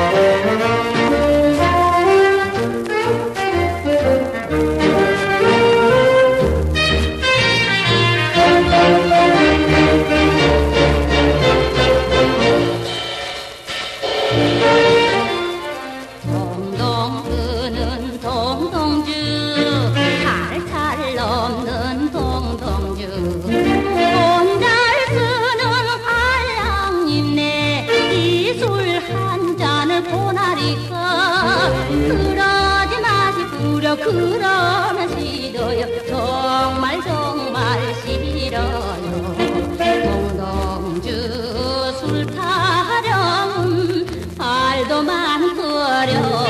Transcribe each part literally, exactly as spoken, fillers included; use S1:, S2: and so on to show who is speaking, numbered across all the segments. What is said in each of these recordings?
S1: 동동 끄는 동동주, 탈탈 넘는 동동주, 혼잘 쓰는 한량님네 이술 한 잔을 보나리까. 그러지 마시구려 그러면 싫어요, 정말 정말 싫어요. 동동주 술 타령은 말도 많구려.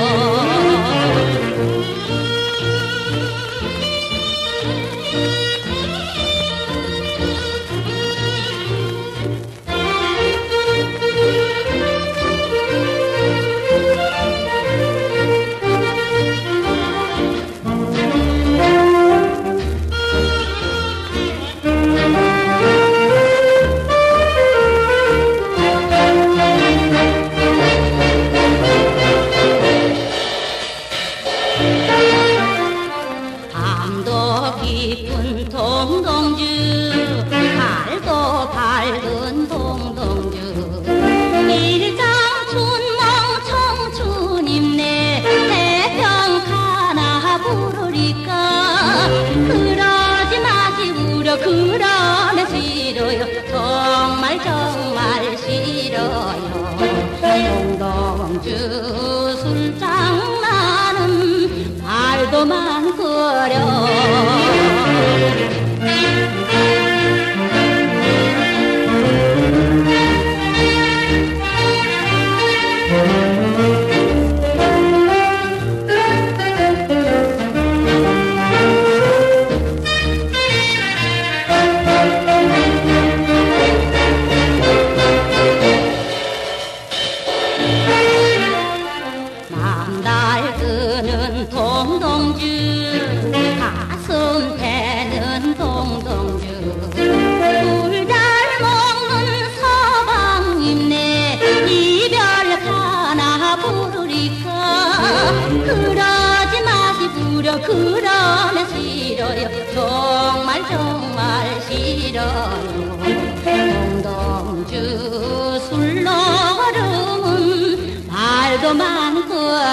S1: 밤도 깊은 동동주, 달도 밝은 동동주, 일장춘몽 청춘임네 대평가나 부르리까. 그러지 마시구려 그러면 싫어요, 정말 정말 싫어요. 동동주 술장나는 말도 많구려. 남달 끄는 동동주, 가슴 패는 동동주, 술 잘 먹는 서방님네 이별 하나 부르리까. 그러지 마시구려 그러면 싫어요, 정말 정말 싫어요. 동동주 술노름은 말도 많구려.